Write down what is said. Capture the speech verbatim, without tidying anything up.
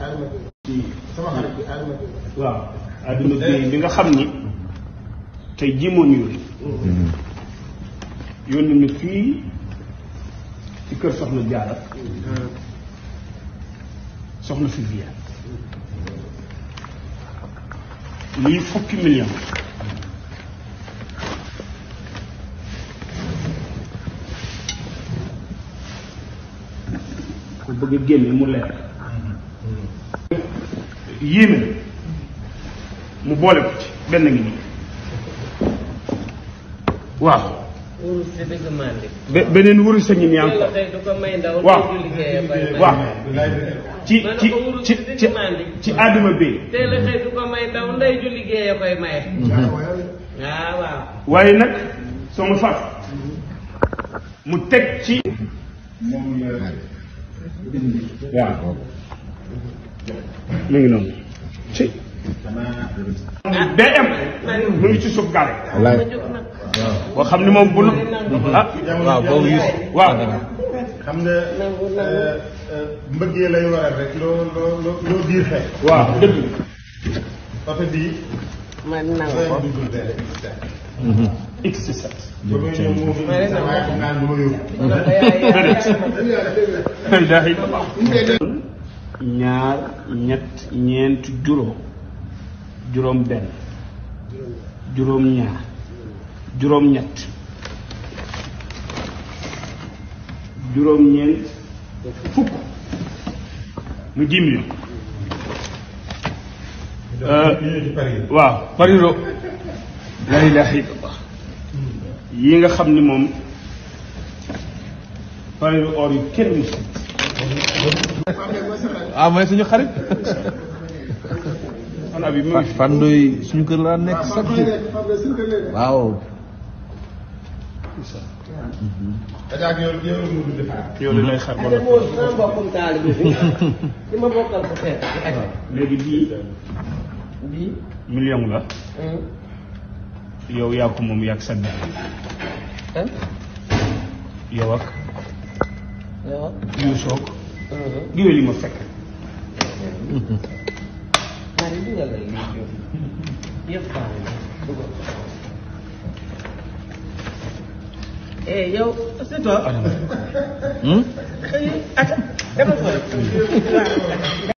waaw Adama Gueye bi nga xam ni tey jimoon yooyu yónni ñu fii ci kër Soxna Jaara soxna fi Viviane lii fukki million ko bëgg a génne mu leer yéeme mu boole ko ci benn ngi nii waaw be beneen wurus a ngi nii encore waaw waaw ci ci ci ci ci Adama Gueye teel a xëy du ko may ndaw ndey ju liggéey a koy maye. waaw waaw. waaye nag soo ma fàtt mu teg ci waaw mu ngi noonu ci B M mu ngi ci suuf gare boo xam ni moom bu nu ah waaw boobu yus waaw xam nga mbëggee lay waral rek loo loo loo loo diir xëy. waaw dëgg oto bii. man nangu ko. X sept. ba muy ñëw moo fi waaye xam naa du ma yóbbu. ñaar ñett ñeent juróom juróom benn juróom ñaar juróom ñett juróom ñeent fukk mu dix millions waaw pariro la ilaha illallah yi nga xam ni moom pariro or yu kenn musu ah mooy suñu xarit xanaa bi mu ngi fi fandoy suñu kër la nekk chaque jour waaw dajaag yow yow la mu dund yow li lay xar ba Adama moo sama mbokkum taalibe bi li ma bokkal ko xeet ci ak léegi bii bii. million la yow yaa ko moom yaa ak sa benn ah. yow ak yow. yu soog diwee li ma fekk Mari dugal la lii yëpp baax na dugal. eh yow c'est toi. Hmm? xëy na ak dama ko